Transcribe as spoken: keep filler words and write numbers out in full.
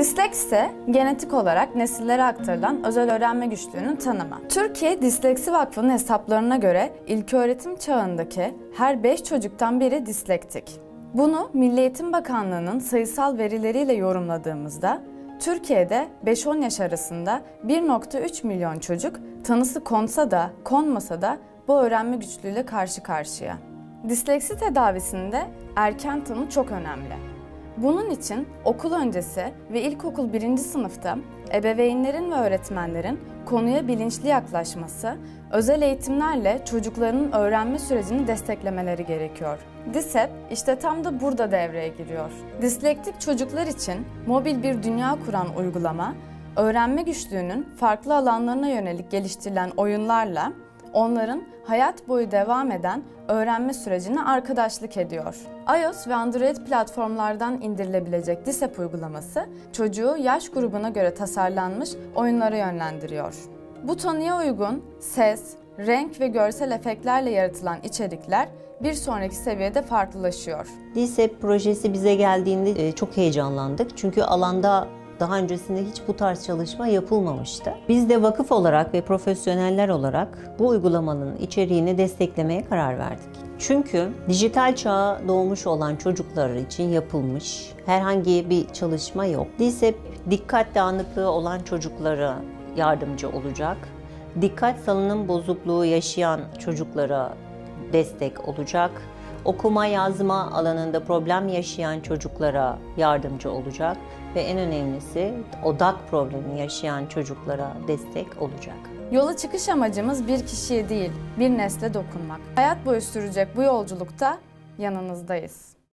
Disleksi, genetik olarak nesillere aktarılan özel öğrenme güçlüğünün tanımı. Türkiye Disleksi Vakfı'nın hesaplarına göre ilköğretim çağındaki her beş çocuktan biri dislektik. Bunu Milli Eğitim Bakanlığı'nın sayısal verileriyle yorumladığımızda, Türkiye'de beş on yaş arasında bir nokta üç milyon çocuk tanısı konsa da konmasa da bu öğrenme güçlüğüyle karşı karşıya. Disleksi tedavisinde erken tanı çok önemli. Bunun için okul öncesi ve ilkokul birinci sınıfta ebeveynlerin ve öğretmenlerin konuya bilinçli yaklaşması, özel eğitimlerle çocuklarının öğrenme sürecini desteklemeleri gerekiyor. DİSEP işte tam da burada devreye giriyor. Dislektik çocuklar için mobil bir dünya kuran uygulama, öğrenme güçlüğünün farklı alanlarına yönelik geliştirilen oyunlarla onların hayat boyu devam eden öğrenme sürecine arkadaşlık ediyor. iOS ve Android platformlardan indirilebilecek DİSEP uygulaması, çocuğu yaş grubuna göre tasarlanmış oyunlara yönlendiriyor. Bu tanıya uygun ses, renk ve görsel efektlerle yaratılan içerikler bir sonraki seviyede farklılaşıyor. DİSEP projesi bize geldiğinde çok heyecanlandık. Çünkü alanda daha öncesinde hiç bu tarz çalışma yapılmamıştı. Biz de vakıf olarak ve profesyoneller olarak bu uygulamanın içeriğini desteklemeye karar verdik. Çünkü dijital çağa doğmuş olan çocuklar için yapılmış herhangi bir çalışma yok. DİSEP dikkat dağınıklığı olan çocuklara yardımcı olacak. Dikkat salınım bozukluğu yaşayan çocuklara destek olacak. Okuma yazma alanında problem yaşayan çocuklara yardımcı olacak ve en önemlisi odak problemi yaşayan çocuklara destek olacak. Yola çıkış amacımız bir kişiye değil, bir nesle dokunmak. Hayat boyu sürecek bu yolculukta yanınızdayız.